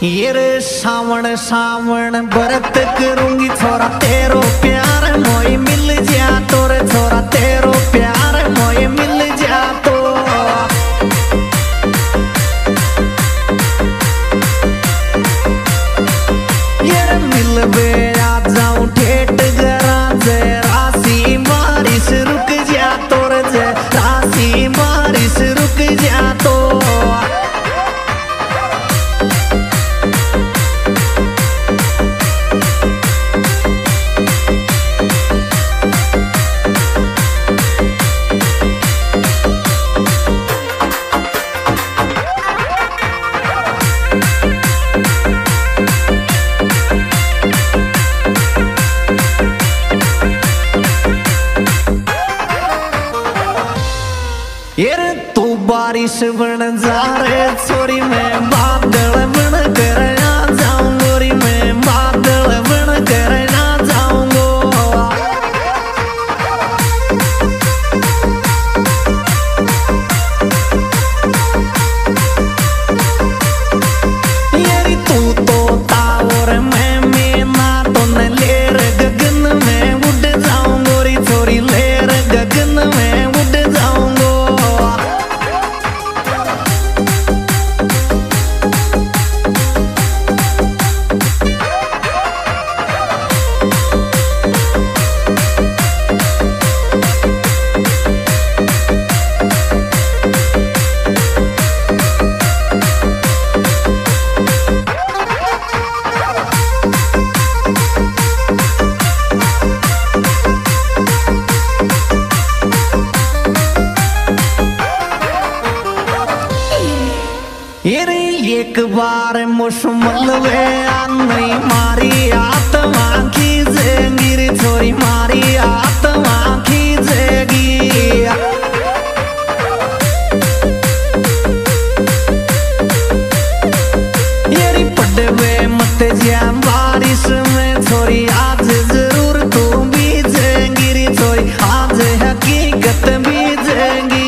ये रे सावण सावण व्रत करूंगी छोरा तेरो प्यार मोई मिल जा तो रे छोरा तेरो प्यार मोई मिल जा तो ये रे मिलबे आ जाऊं ठेठ गरा जे राशि बारिश रुक जा तो रे जे राशि बारिश रुक जा तो यार तू बारिश बन जा रे छोरी मैं बादल बन कर आ जाऊं गोरी मैं बादल बन कर आ जाऊंगो यारी तू तो तावर मैं ना तो न लेर गगन में उड़ जाऊं गोरी छोरी लेर गगन में उड़ जाऊंगो एक बार मुश्किल वे नहीं मारी आत्मा खींचेगी रे छोरी मारी आत्मा खींचेगी यारी पड़वे मत जा बारिश में छोरी आज जरूर तू भीजेगी रे छोरी आज हकीकत भीजेगी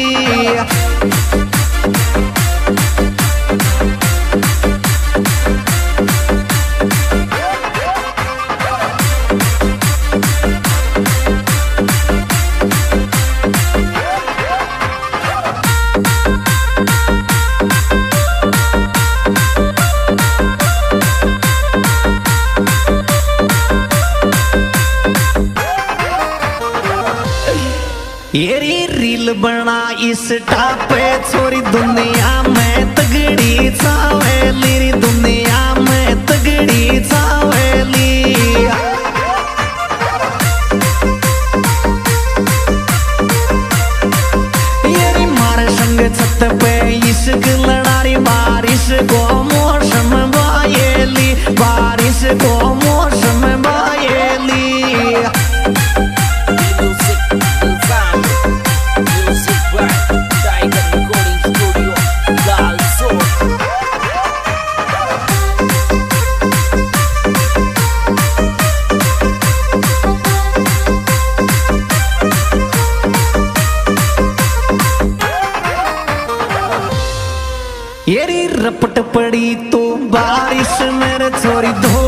येरी रील बना इस टापे छोरी दुनिया में तगड़ी छावेली री दुनिया में तगड़ी छावेली येरी मारे संग छत पे इश्क लड़ारी बारिश को मौसम बायेली बारिश को मौसम बायेली येरी रपट पड़ी तो बारिश मेरे छोरी धो